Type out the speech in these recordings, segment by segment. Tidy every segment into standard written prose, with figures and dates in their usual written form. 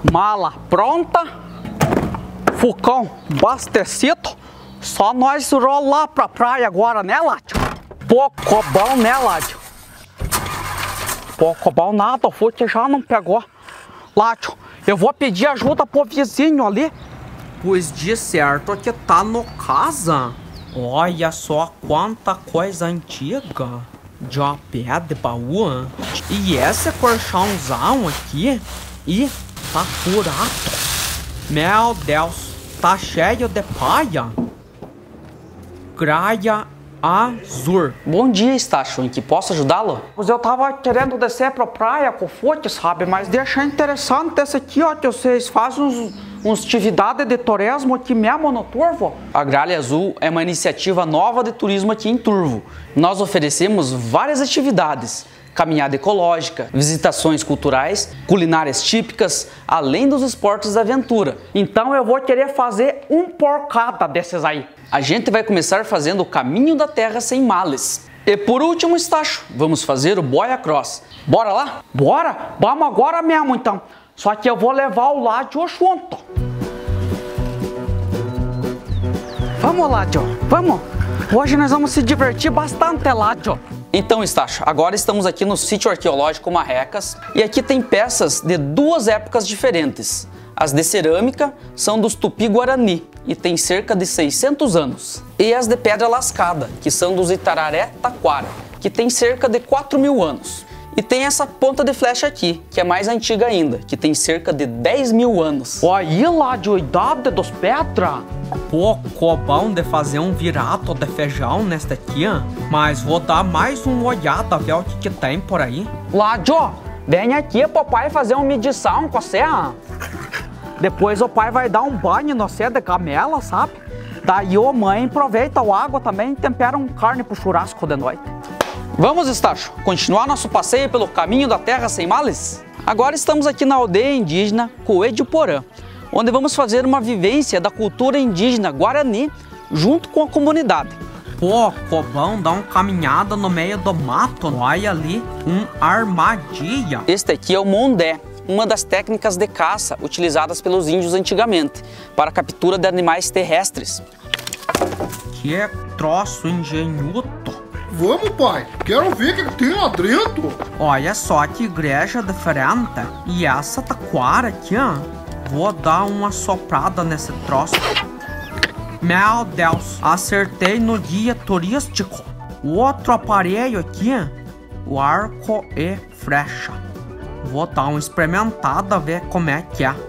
Mala pronta, fogão abastecido. Só nós rolar pra praia agora, né, Ládio? Pouco bom, né, Ládio? Pouco bom nada, o Fute já não pegou. Ládio, eu vou pedir ajuda pro vizinho ali. Pois de certo que tá no casa. Olha só quanta coisa antiga. De pé de baú. E esse colchãozão aqui. E tá furado. Meu Deus, tá cheio de paia. Graia azul. Bom dia, Estácio, em que posso ajudá-lo? Eu tava querendo descer pra praia com o Fute, sabe? Mas deixa interessante esse aqui, ó, que vocês fazem uns atividades de turismo aqui mesmo no Turvo. A Gralha Azul é uma iniciativa nova de turismo aqui em Turvo. Nós oferecemos várias atividades. Caminhada ecológica, visitações culturais, culinárias típicas, além dos esportes da aventura. Então eu vou querer fazer um por cada desses aí. A gente vai começar fazendo o caminho da terra sem males. E por último, Estácio, vamos fazer o Boia Cross. Bora lá? Bora? Vamos agora mesmo então. Só que eu vou levar o Ládio junto. Vamos, Ládio, vamos. Hoje nós vamos se divertir bastante, Ládio. Então, Estácio, agora estamos aqui no sítio arqueológico Marrecas e aqui tem peças de duas épocas diferentes. As de cerâmica são dos Tupi-Guarani e tem cerca de 600 anos. E as de pedra lascada, que são dos Itararé-Taquara, que tem cerca de 4.000 anos. E tem essa ponta de flecha aqui, que é mais antiga ainda, que tem cerca de 10.000 anos. Olha lá, de idade dos pedras. Pouco bom de fazer um virato de feijão nesta aqui, mas vou dar mais uma olhada, ver o que tem por aí. Ládio, vem aqui pro pai fazer uma medição com você. Depois o pai vai dar um banho no você de camela, sabe? Daí a mãe aproveita a água também e tempera um carne pro churrasco de noite. Vamos, Estácio, continuar nosso passeio pelo caminho da terra sem males? Agora estamos aqui na aldeia indígena Coelho-Porã, onde vamos fazer uma vivência da cultura indígena Guarani junto com a comunidade. Pouco bom dar uma caminhada no meio do mato. Olha ali, armadilha. Este aqui é o mondé, uma das técnicas de caça utilizadas pelos índios antigamente para a captura de animais terrestres. Que troço engenhoso. Vamos, pai. Quero ver o que tem lá dentro. Olha só que igreja diferente. E essa taquara aqui, ó. Vou dar uma soprada nesse troço. Meu Deus, acertei no guia turístico. O outro aparelho aqui, o arco e flecha. Vou dar uma experimentada, ver como é que é.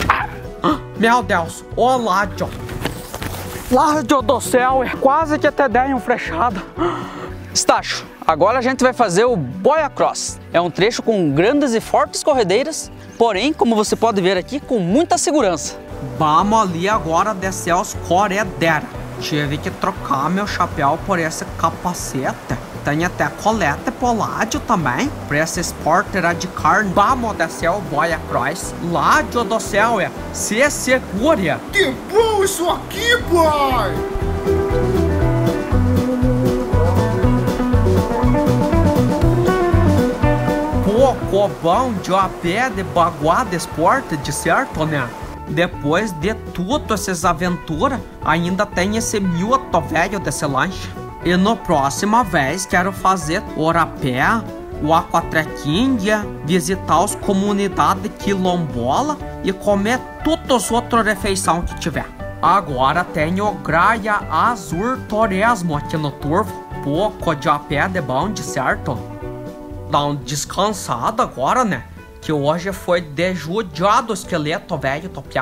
Meu Deus, ô Ládio. Ládio do céu, quase que até dei um flechado. Estácio, agora a gente vai fazer o Boia Cross. É um trecho com grandes e fortes corredeiras, porém, como você pode ver aqui, com muita segurança. Vamos ali agora descer os corredeiros. Tive que trocar meu chapéu por esse capacete. Tem até colete Ládio também, para esse esporte radical. Vamos descer o Boia Cross. Ládio do céu, se segura. Que bom isso aqui, pai! Pouco bom de pé de baguá de esporte, de certo, né? Depois de tudo essas aventuras, ainda tem esse miúdo velho desse lanche. E no próxima vez quero fazer o rapé, o aquatrequinha, visitar as comunidades quilombola e comer todas as outras refeições que tiver. Agora tenho o Graia Azul Turismo aqui no Turvo. Pouco de pé de bom, de certo? Dá um descansado agora, né? Que hoje foi de judiado o esqueleto velho topiá.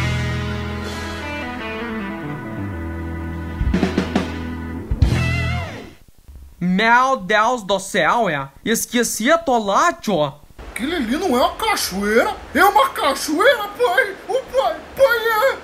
Meu Deus do céu, esqueci a Ládio. Aquele ali não é uma cachoeira, é uma cachoeira, pai! O pai é!